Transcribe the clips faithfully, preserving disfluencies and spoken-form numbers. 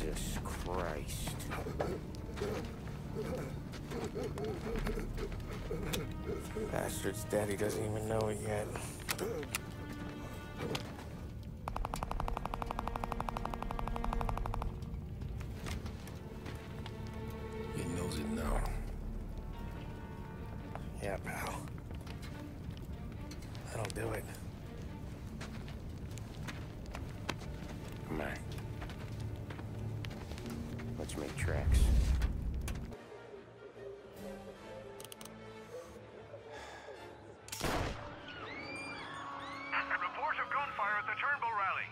Jesus Christ. Bastard's daddy doesn't even know it yet. He knows it now. Yeah, pal. That'll do it. Come on. Let's make tracks. Report of gunfire at the Turnbull rally.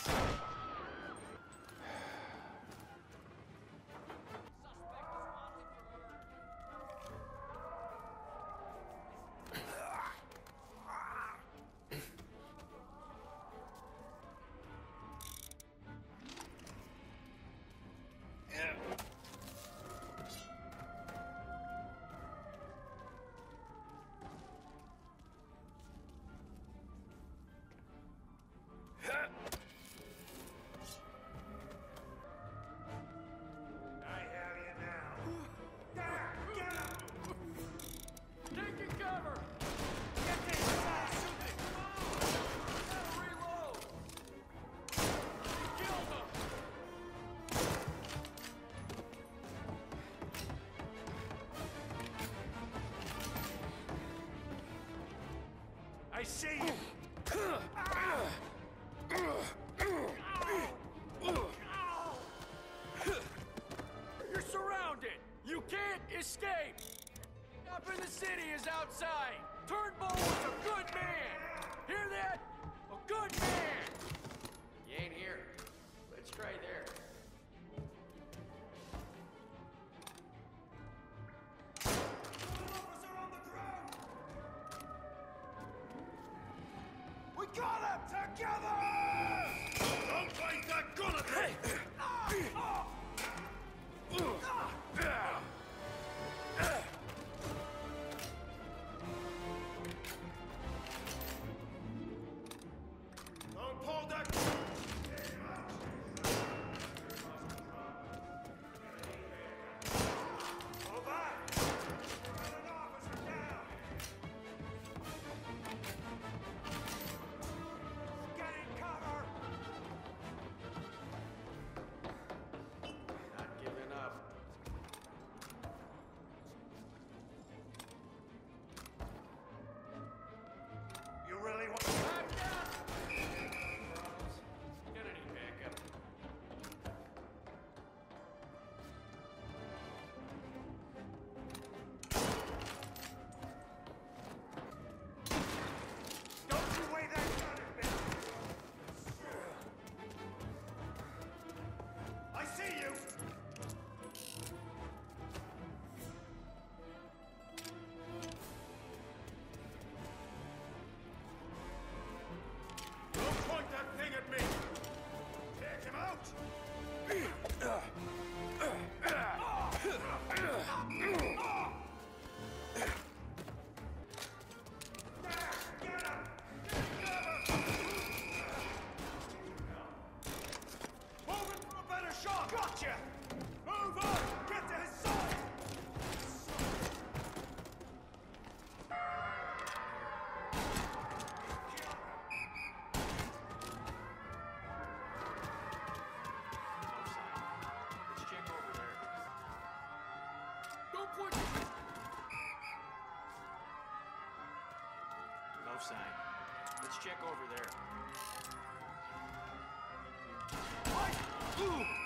I see you! You're surrounded! You can't escape! Up in the city is outside! Turnbull was a good man! Hear that? A good man! You ain't here. Let's try there. We got him! Together! Don't fight that gun at me! Don't pull that gun! Go back! Got an officer down! Get in cover! Not giving up. You really want... Back down! Gonna need backup. Don't you weigh that gun at me! I see you! Don't point that thing at me! Take him out! Get him! Moving for a better shot! Gotcha! Move on! Get to his side! Let's check over there. Don't point! No sign. Let's check over there. Ooh!